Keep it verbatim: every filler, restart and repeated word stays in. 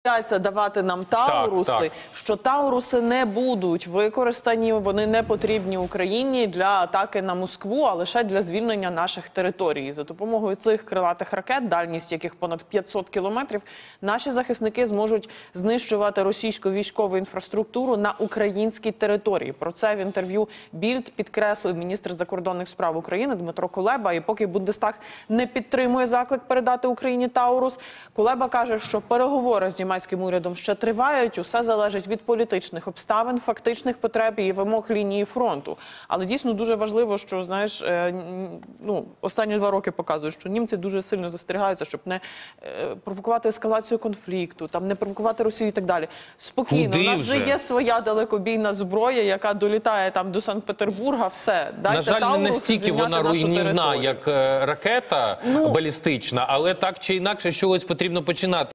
Бояться давати нам тауруси, так, так. що тауруси не будуть використані, вони не потрібні Україні для атаки на Москву, а лише для звільнення наших територій. За допомогою цих крилатих ракет, дальність яких понад п'ятсот кілометрів, наші захисники зможуть знищувати російську військову інфраструктуру на українській території. Про це в інтерв'ю Більд підкреслив міністр закордонних справ України Дмитро Кулеба. І поки Бундестаг не підтримує заклик передати Україні таурус, Кулеба каже, що переговори з німецьким урядом ще тривають, усе залежить від політичних обставин, фактичних потреб і вимог лінії фронту. Але дійсно дуже важливо, що, знаєш, ну, останні два роки показують, що німці дуже сильно застерігаються, щоб не провокувати ескалацію конфлікту, там, не провокувати Росію і так далі. Спокійно, Куди у нас вже є своя далекобійна зброя, яка долітає там до Санкт-Петербурга, все. Дайте На жаль, таурус, не настільки вона руйнівна, як ракета ну, балістична, але так чи інакше, з чогось потрібно починати.